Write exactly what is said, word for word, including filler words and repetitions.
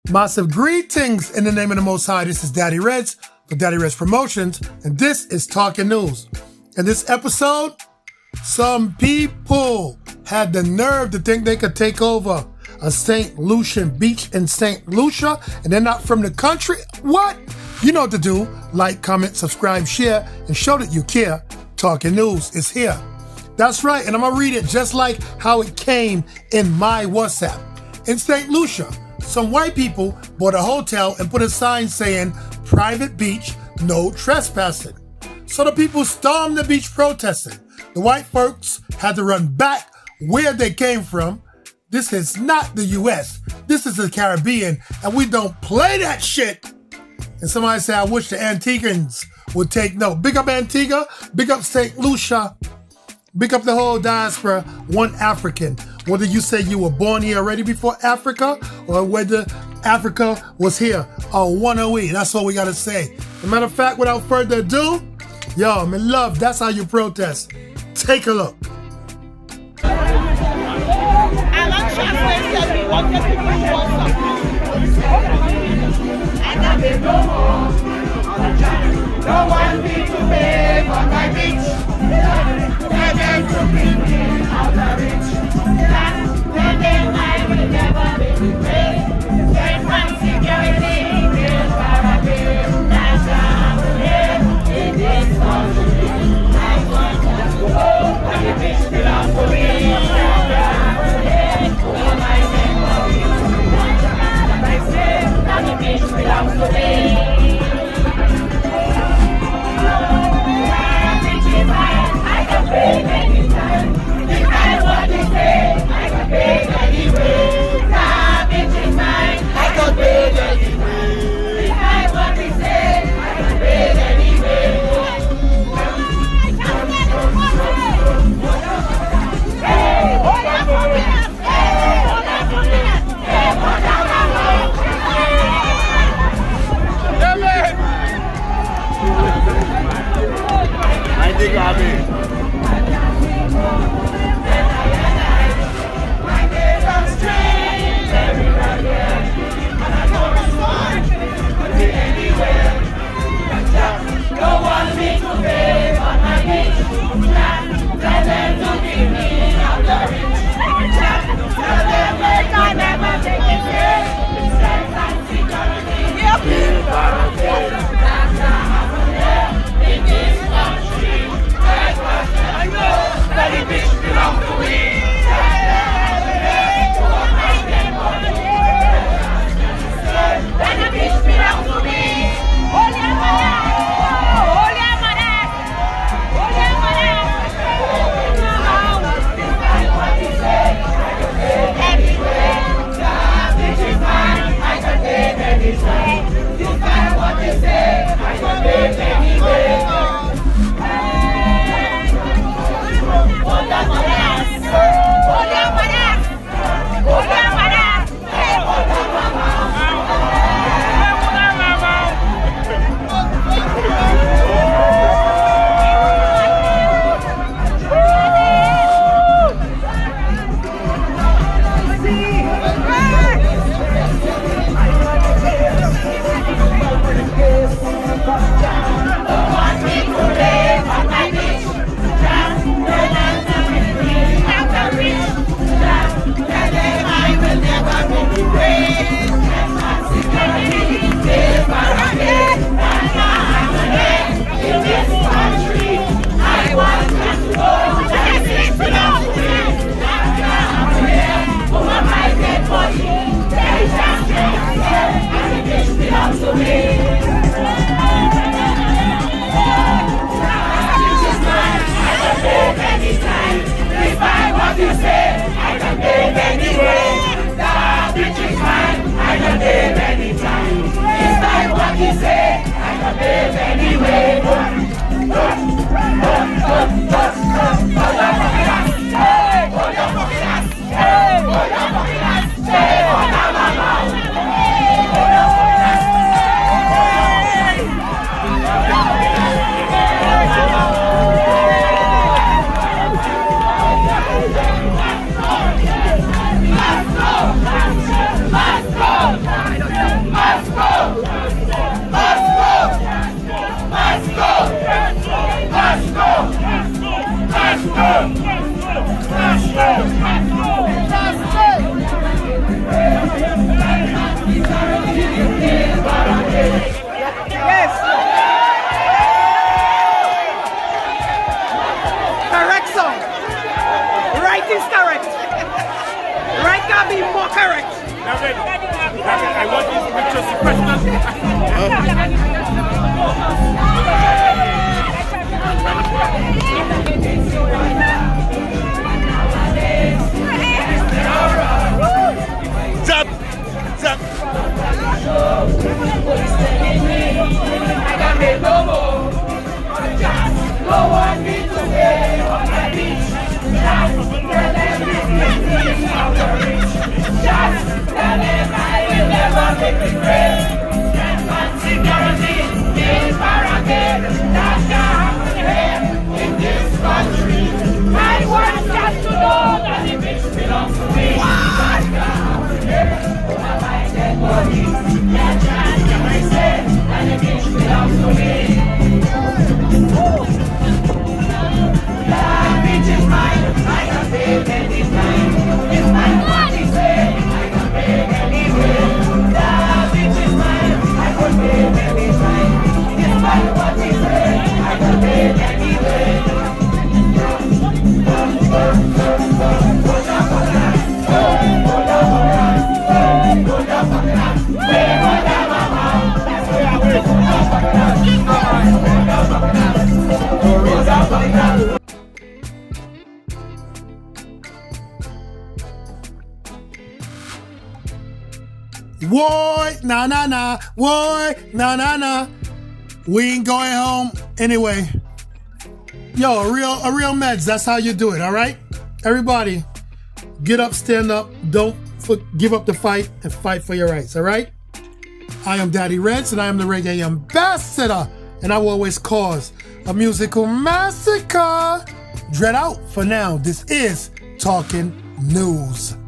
Massive greetings in the name of the Most High. This is Daddy Reds for Daddy Reds Promotions, and this is Talking News. In this episode, some people had the nerve to think they could take over a Saint Lucian beach in Saint Lucia, and they're not from the country. What? You know what to do. Like, comment, subscribe, share, and show that you care. Talking News is here. That's right, and I'm going to read it just like how it came in my WhatsApp. In Saint Lucia, some white people bought a hotel and put a sign saying, private beach, no trespassing. So the people stormed the beach protesting. The white folks had to run back where they came from. This is not the U S. This is the Caribbean, and we don't play that shit. And somebody said, I wish the Antiguans would take note. Big up Antigua, big up Saint Lucia, big up the whole diaspora, one African. Whether you say you were born here already before Africa, or whether Africa was here, or one are we, that's all we gotta say. As a matter of fact, without further ado, yo, I'm in love, that's how you protest. Take a look. No one need to pay for my beach. Tell them to bring me out of reach. Tell them I will never be betrayed. Save from security, build parapet. That's how we live in this country. I want to go where the beach belongs to me. That's how we live. Oh, my name of you. Zap! Zap! Police telling me I can make no more. Just no one need to pay on my beach. Just tell them this is out of reach. Just tell them I will never make it great. And security is barricade. That's not here in this country. I want just to know that the beach belongs to me. That's not here. My dead body. That's just I say that the beach belongs to me. That beach is mine. I can pay any time. It's my money say I can pay anyway. That beach is mine. I can pay any time. It's my money say I can pay anyway. Boy, nah, nah, nah. Boy, nah, nah, nah. We ain't going home anyway. Yo, a real, a real meds. That's how you do it, all right? Everybody, get up, stand up. Don't for, give up the fight and fight for your rights, all right? I am Daddy Reds, and I am the reggae ambassador, and I will always cause a musical massacre. Dread out for now. This is Talking News.